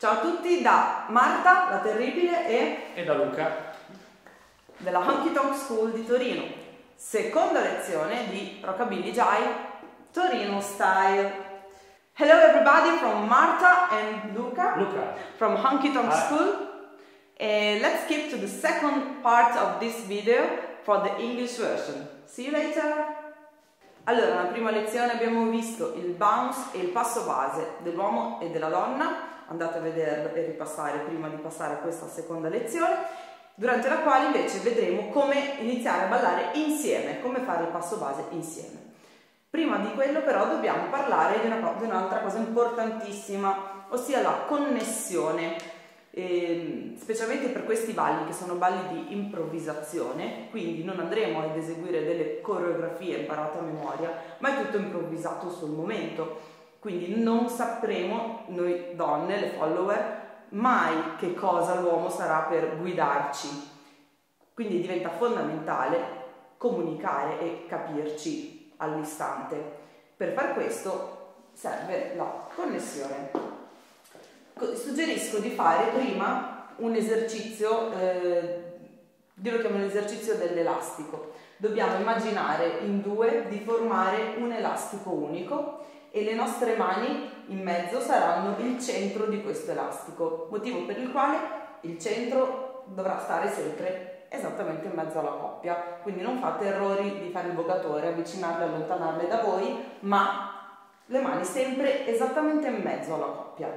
Ciao a tutti da Marta, la terribile, e da Luca della Honky Tonk School di Torino. Seconda lezione di Rockabilly Jive Torino Style. Hello everybody from Marta and Luca from Honky Tonk School. Let's skip to the second part of this video for the English version. See you later! Allora, nella prima lezione abbiamo visto il bounce e il passo base dell'uomo e della donna. Andate a vederlo e ripassare prima di passare a questa seconda lezione, durante la quale invece vedremo come iniziare a ballare insieme, come fare il passo base insieme. Prima di quello però dobbiamo parlare di un'altra cosa importantissima, ossia la connessione, specialmente per questi balli che sono balli di improvvisazione, quindi non andremo ad eseguire delle coreografie imparate a memoria, ma è tutto improvvisato sul momento. Quindi non sapremo, noi donne, le follower, mai che cosa l'uomo sarà per guidarci. Quindi diventa fondamentale comunicare e capirci all'istante. Per far questo serve la connessione. Suggerisco di fare prima un esercizio, io lo chiamo l'esercizio dell'elastico. Dobbiamo immaginare in due di formare un elastico unico e le nostre mani in mezzo saranno il centro di questo elastico, motivo per il quale il centro dovrà stare sempre esattamente in mezzo alla coppia. Quindi non fate errori di fare il vogatore, avvicinarle, allontanarle da voi, ma le mani sempre esattamente in mezzo alla coppia.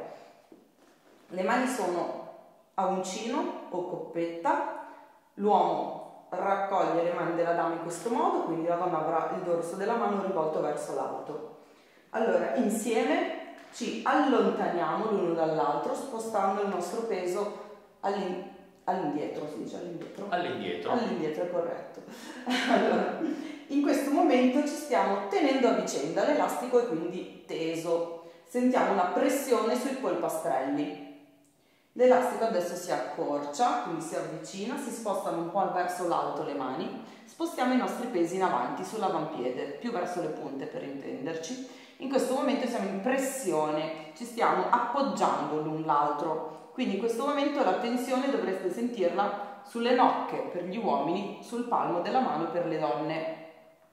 Le mani sono a uncino o coppetta, l'uomo raccoglie le mani della dama in questo modo, quindi la donna avrà il dorso della mano rivolto verso l'alto. Allora, insieme ci allontaniamo l'uno dall'altro spostando il nostro peso all'indietro, si dice all'indietro? All'indietro. All'indietro è corretto. Allora, in questo momento ci stiamo tenendo a vicenda, l'elastico è quindi teso. Sentiamo una pressione sui polpastrelli. L'elastico adesso si accorcia, quindi si avvicina, si spostano un po' verso l'alto le mani, spostiamo i nostri pesi in avanti sull'avampiede, più verso le punte per intenderci. In questo momento siamo in pressione, ci stiamo appoggiando l'un l'altro, quindi in questo momento la tensione dovreste sentirla sulle nocche per gli uomini, sul palmo della mano per le donne.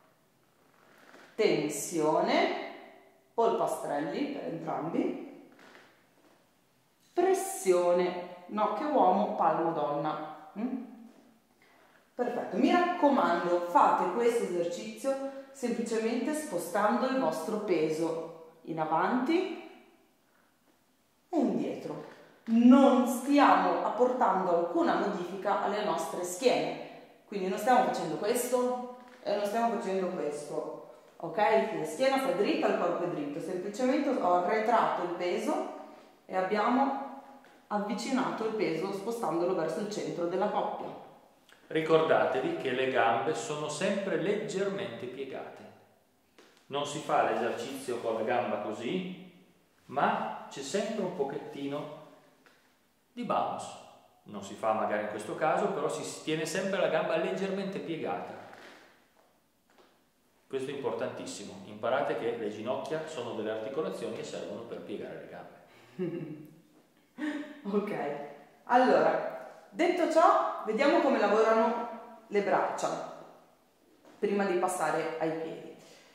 Tensione, polpastrelli per entrambi, pressione, nocche uomo, palmo donna. Perfetto, mi raccomando, fate questo esercizio semplicemente spostando il vostro peso in avanti e indietro. Non stiamo apportando alcuna modifica alle nostre schiene, quindi non stiamo facendo questo e non stiamo facendo questo, ok? La schiena sta dritta, il corpo è dritto, semplicemente ho arretrato il peso e abbiamo avvicinato il peso spostandolo verso il centro della coppia. Ricordatevi che le gambe sono sempre leggermente piegate. Non si fa l'esercizio con la gamba così, ma c'è sempre un pochettino di bounce. Non si fa magari in questo caso, però si tiene sempre la gamba leggermente piegata. Questo è importantissimo. Imparate che le ginocchia sono delle articolazioni che servono per piegare le gambe. Ok, allora, detto ciò, vediamo come lavorano le braccia prima di passare ai piedi.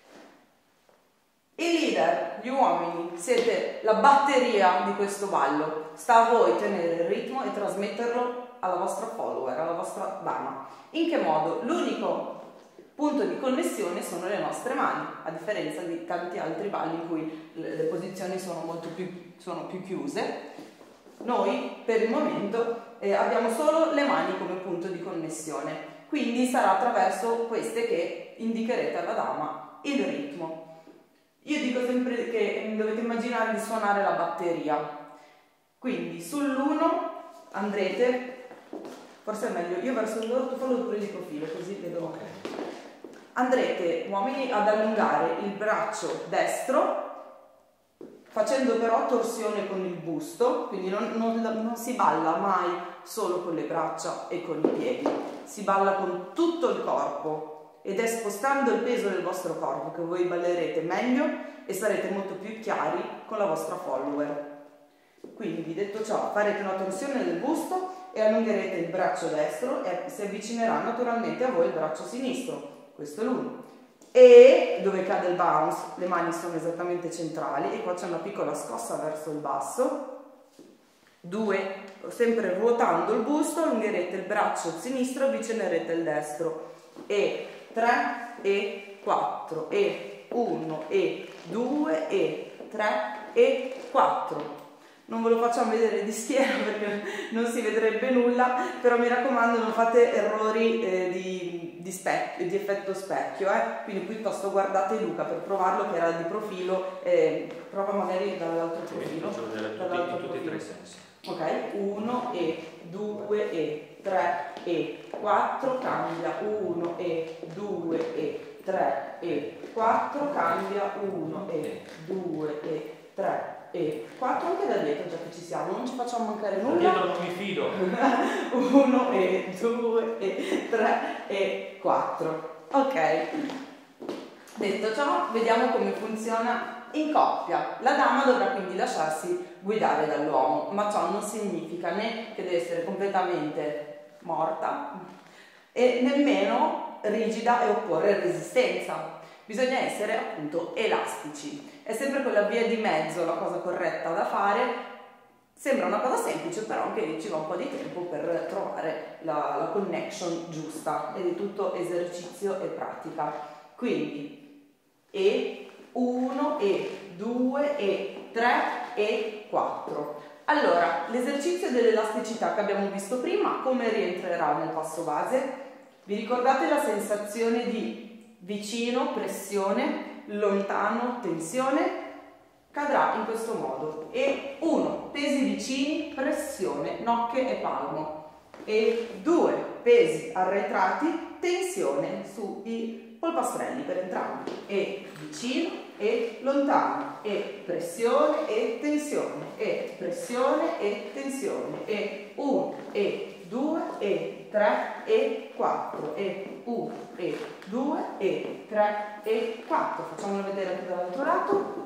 I leader, gli uomini, siete la batteria di questo ballo. Sta a voi tenere il ritmo e trasmetterlo alla vostra follower, alla vostra dama. In che modo? L'unico punto di connessione sono le nostre mani, a differenza di tanti altri balli in cui le posizioni sono più chiuse. Noi per il momento abbiamo solo le mani come punto di connessione, quindi sarà attraverso queste che indicherete alla dama il ritmo. Io dico sempre che dovete immaginare di suonare la batteria, quindi sull'1 andrete, forse è meglio, io verso il loro, tu fallo pure di profilo così vedo. Ok. Andrete, uomini, ad allungare il braccio destro, facendo però torsione con il busto, quindi non si balla mai solo con le braccia e con i piedi, si balla con tutto il corpo ed è spostando il peso del vostro corpo che voi ballerete meglio e sarete molto più chiari con la vostra follower. Quindi, detto ciò, farete una torsione del busto e allungherete il braccio destro e si avvicinerà naturalmente a voi il braccio sinistro. Questo è l'uno. E dove cade il bounce, le mani sono esattamente centrali e qua c'è una piccola scossa verso il basso. 2, sempre ruotando il busto, allungherete il braccio sinistro e avvicinerete il destro. E 3 e 4 e 1 e 2 e 3 e 4. Non ve lo facciamo vedere di schiena perché non si vedrebbe nulla, però mi raccomando non fate errori di effetto specchio, quindi piuttosto guardate Luca per provarlo, che era di profilo, prova magari dall'altro profilo. Faccio vedere in tutti e tre i sensi. Ok, 1 e 2 e 3 e 4, cambia 1 e 2 e 3 e 4, cambia 1 e 2 e 3 e 4, anche da dietro già che ci siamo, non ci facciamo mancare nulla. Da dietro non mi fido. 1 e 2 e 3 e 4. Ok, detto ciò, vediamo come funziona in coppia. La dama dovrà quindi lasciarsi guidare dall'uomo, ma ciò non significa né che deve essere completamente morta e nemmeno rigida e opporre resistenza. Bisogna essere appunto elastici. È sempre quella via di mezzo la cosa corretta da fare. Sembra una cosa semplice, però anche lì ci va un po' di tempo per trovare la connection giusta, ed è tutto esercizio e pratica. Quindi e 1 e 2 e 3 e 4. Allora, l'esercizio dell'elasticità che abbiamo visto prima, come rientrerà nel passo base? Vi ricordate la sensazione di vicino, pressione, lontano, tensione? Cadrà in questo modo. E 1, pesi vicini, pressione, nocche e palmo. E 2, pesi arretrati, tensione sui polpastrelli per entrambi. E vicino e lontano. E pressione e tensione. E pressione e tensione. E 1 e 2 e 3 e 4. E 1 e 2 e 3 e 4. Facciamolo vedere anche dall'altro lato.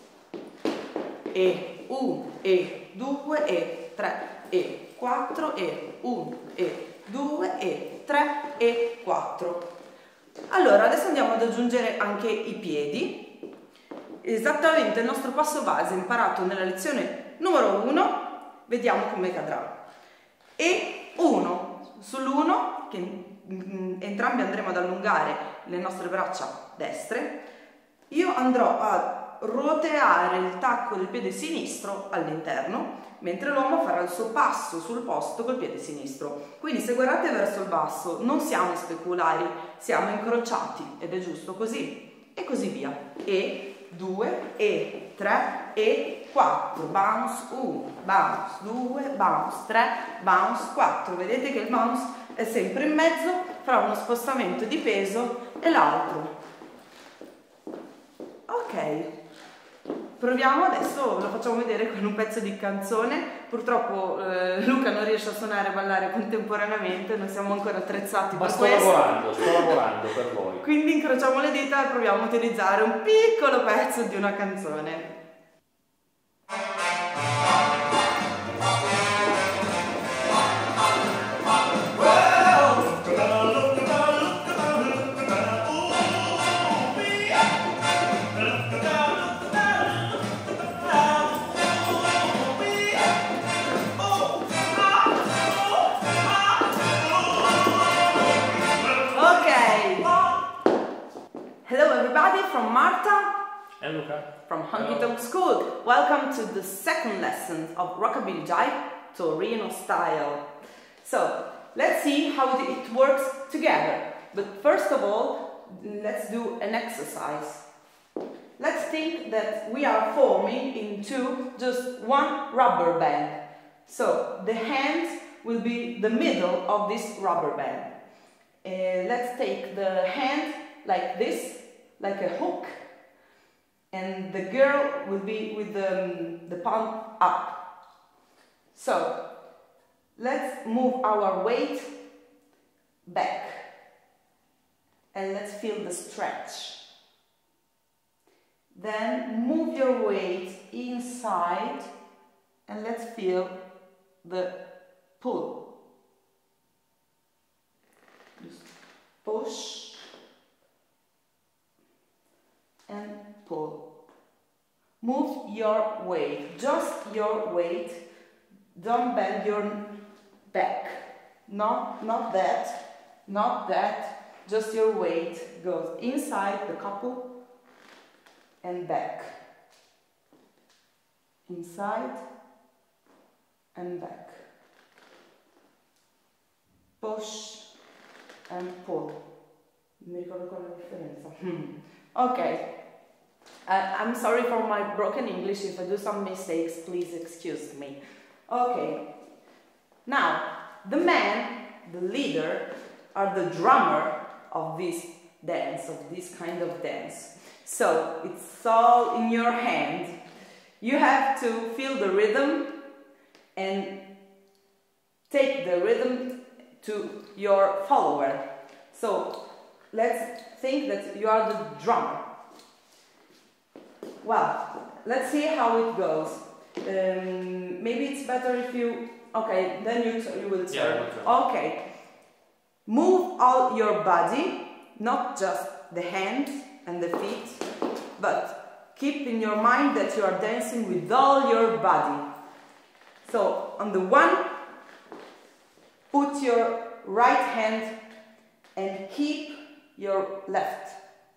E 1 e 2 e 3 e 4 e 1 e 2 e 3 e 4. Allora, adesso andiamo ad aggiungere anche i piedi. Esattamente il nostro passo base imparato nella lezione numero 1, vediamo come cadrà. E 1, sull'1, che entrambi andremo ad allungare le nostre braccia destre, io andrò a ruoteare il tacco del piede sinistro all'interno, mentre l'uomo farà il suo passo sul posto col piede sinistro. Quindi se guardate verso il basso non siamo speculari, siamo incrociati ed è giusto così e così via. E 2 e 3 e 4, bounce 1, bounce 2, bounce 3, bounce 4. Vedete che il bounce è sempre in mezzo fra uno spostamento di peso e l'altro. Ok. Proviamo adesso, lo facciamo vedere con un pezzo di canzone. Purtroppo Luca non riesce a suonare e ballare contemporaneamente, non siamo ancora attrezzati per questo. Sto lavorando per voi. Quindi incrociamo le dita e proviamo a utilizzare un piccolo pezzo di una canzone. From Marta and Luca from Honky Tonk School. Welcome to the second lesson of Rockabilly Jive Torino style. So let's see how it works together. But first of all, let's do an exercise. Let's think that we are forming into just one rubber band. So the hands will be the middle of this rubber band. Let's take the hand like this, like a hook, and the girl will be with the palm up. So let's move our weight back and let's feel the stretch. Then move your weight inside and let's feel the pull. Just push and pull. Move your weight, just your weight. Don't bend your back. Not that, not that. Just your weight goes inside the couple and back. Inside and back. Push and pull. Mi ricordo qual è la differenza. Ok. I'm sorry for my broken English. If I do some mistakes, please excuse me. Okay. Now, the man, the leader, or the drummer of this dance, of this kind of dance. So, it's all in your hand. You have to feel the rhythm and take the rhythm to your follower. So, let's think that you are the drummer. Well, let's see how it goes. Maybe it's better if you... Okay, then you will turn. Yeah, okay. Move all your body, not just the hands and the feet, but keep in your mind that you are dancing with all your body. So, on the one, put your right hand and keep your left.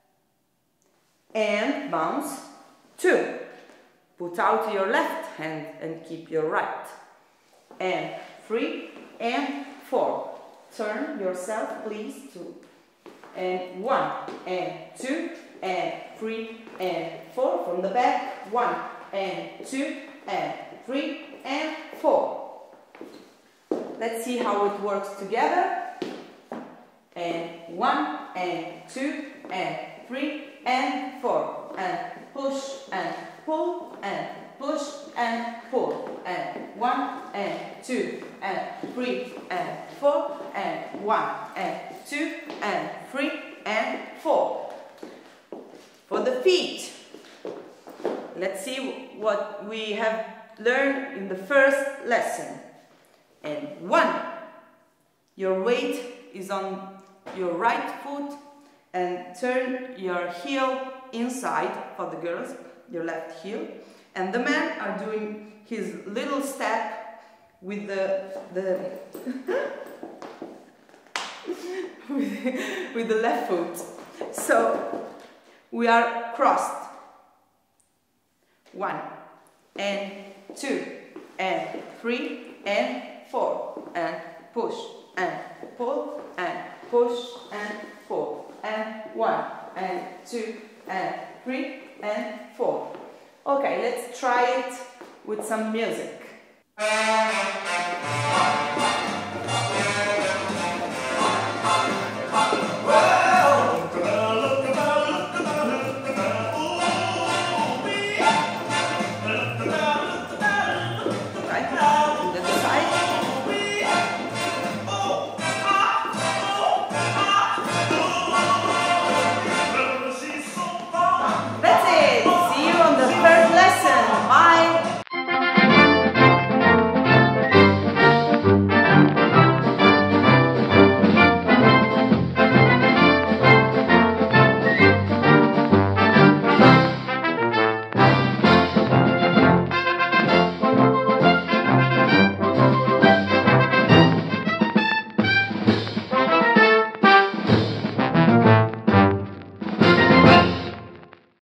And bounce. 2. Put out your left hand and keep your right. And 3 and 4. Turn yourself, please, 2. And 1 and 2 and 3 and 4. From the back, 1 and 2 and 3 and 4. Let's see how it works together. And 1 and 2 and 3 and 4. And push and pull and push and pull. And 1 and 2 and 3 and 4 and 1 and 2 and 3 and 4. For the feet, let's see what we have learned in the first lesson. And 1, your weight is on your right foot and turn your heel inside for the girls, your left heel, and the men are doing his little step with the with the left foot. So we are crossed. 1 and 2 and 3 and 4 and push and pull and push and pull and 1 and 2 and 3 and 4. Okay, let's try it with some music.